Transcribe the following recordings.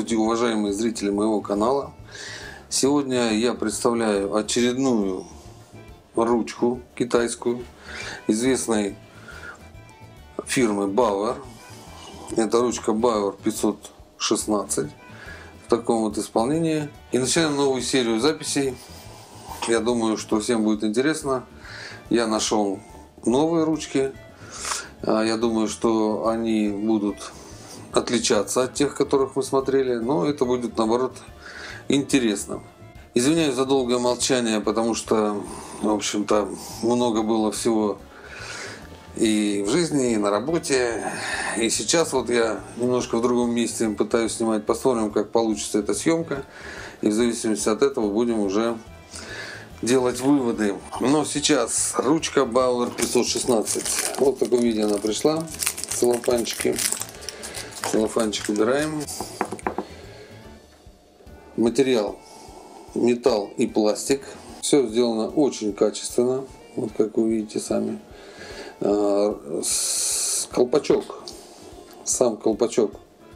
Здравствуйте, уважаемые зрители моего канала. Сегодня я представляю очередную ручку китайскую известной фирмы Bauer. Это ручка Bauer 516 в таком вот исполнении. И начинаем новую серию записей. Я думаю, что всем будет интересно. Я нашел новые ручки. Я думаю, что они будут отличаться от тех, которых мы смотрели, но это будет, наоборот, интересно. Извиняюсь за долгое молчание, потому что, в общем-то, много было всего и в жизни, и на работе. И сейчас вот я немножко в другом месте пытаюсь снимать. Посмотрим, как получится эта съемка. И в зависимости от этого будем уже делать выводы. Но сейчас ручка Bauer 516. Вот в таком виде она пришла. Целлофанчики. Целлофанчик убираем. Материал металл и пластик. Все сделано очень качественно. Вот как вы видите сами. Колпачок. Сам колпачок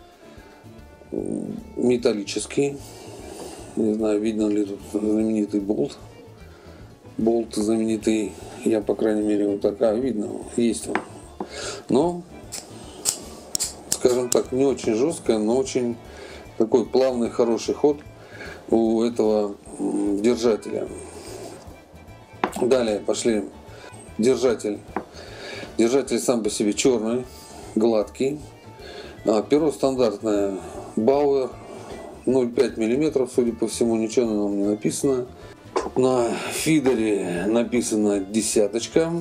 металлический. Не знаю, видно ли тут знаменитый болт. Болт знаменитый. Я, по крайней мере, вот так. Видно, есть он. Но, скажем так, не очень жесткая, но очень такой плавный, хороший ход у этого держателя. Далее пошли держатель. Держатель сам по себе черный, гладкий. Перо стандартное Bauer 0,5 мм, судя по всему, ничего на нем не написано. На фидере написано десяточка.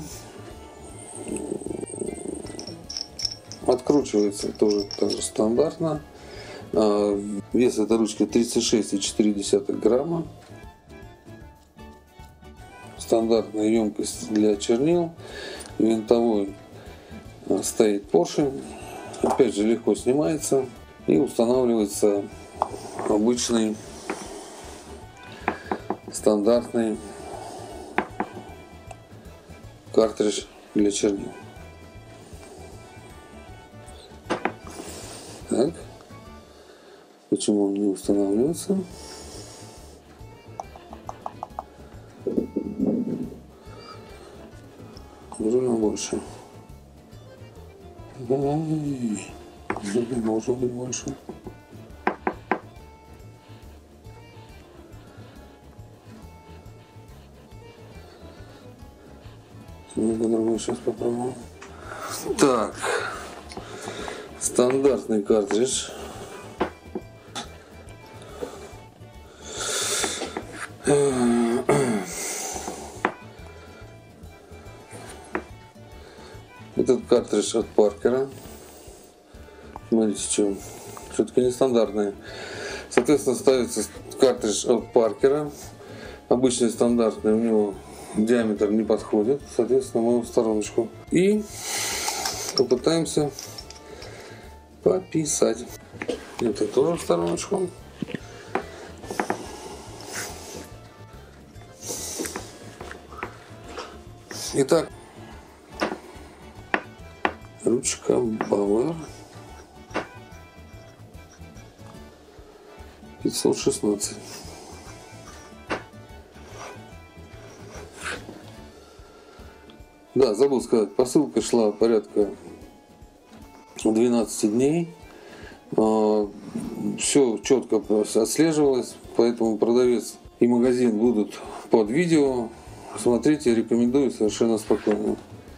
Откручивается тоже так же стандартно. Вес этой ручки 36,4 грамма. Стандартная емкость для чернил. Винтовой стоит поршень. Опять же легко снимается. И устанавливается обычный стандартный картридж для чернил. Так. Почему он не устанавливается? Нужно больше. Должен быть больше. Другой сейчас попробуем. Так. Стандартный картридж. Этот картридж от Паркера. Смотрите, что все-таки нестандартный. Соответственно, ставится картридж от Паркера. Обычный стандартный, у него диаметр не подходит. Соответственно, мы его в стороночку. И попытаемся пописать. Это тоже в стороночку. Итак, ручка Bauer 516. Да, забыл сказать, посылка шла порядка 12 дней. Все четко отслеживалось, поэтому продавец и магазин будут под видео. Смотрите, рекомендую совершенно спокойно.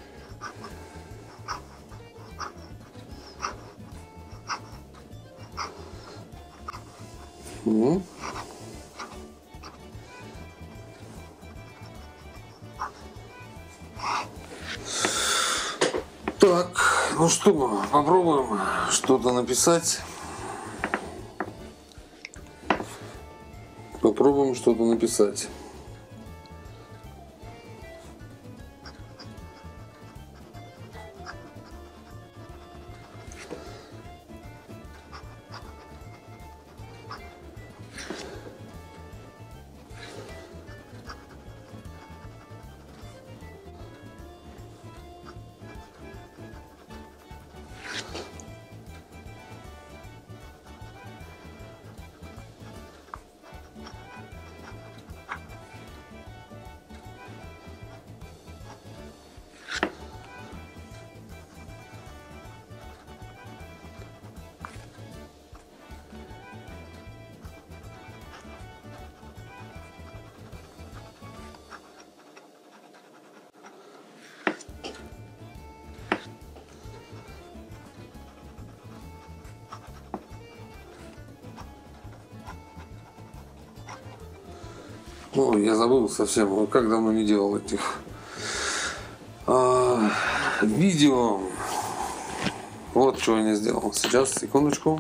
Так, ну что, попробуем что-то написать. Попробуем что-то написать. Ой, я забыл совсем, как давно не делал этих видео. Вот что я не сделал. Сейчас, секундочку.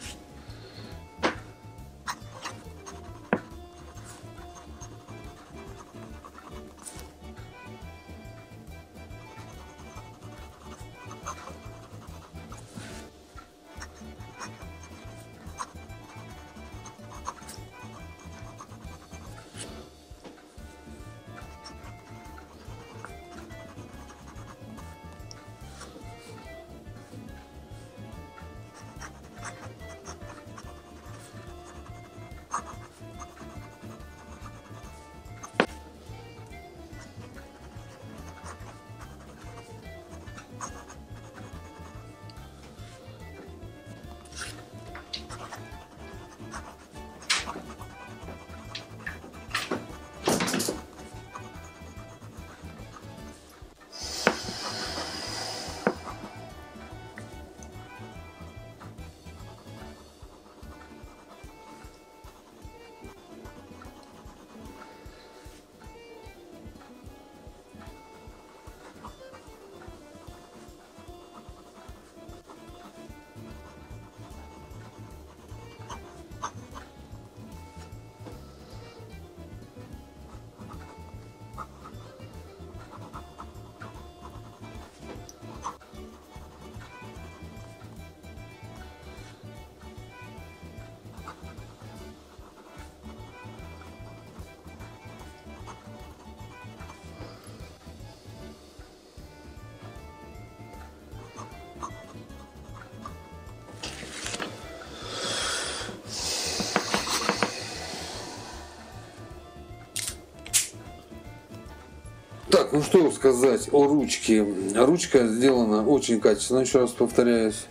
Так, ну что сказать о ручке. Ручка сделана очень качественно, еще раз повторяюсь.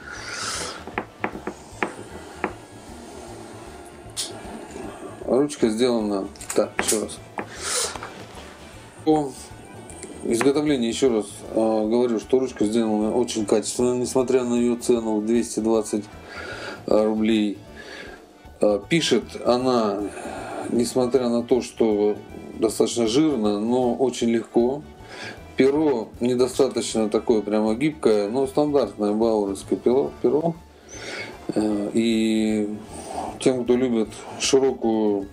Ручка сделана, так, еще раз. По изготовлению, еще раз говорю, что ручка сделана очень качественно, несмотря на ее цену в 220 рублей. Пишет она, несмотря на то, что достаточно жирно, но очень легко. Перо недостаточно такое прямо гибкое, но стандартное бауэровское перо. И тем, кто любит широкую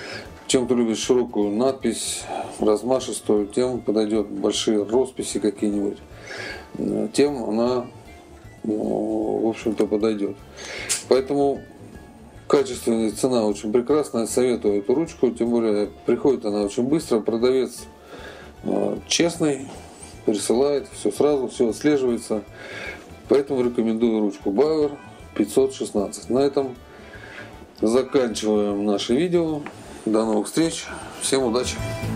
надпись, размашистую, тем подойдет большие росписи какие-нибудь, тем она, в общем-то, подойдет. Поэтому качественная, цена очень прекрасная, советую эту ручку, тем более приходит она очень быстро, продавец честный, присылает все сразу, все отслеживается, поэтому рекомендую ручку Bauer 516. На этом заканчиваем наше видео. До новых встреч, всем удачи!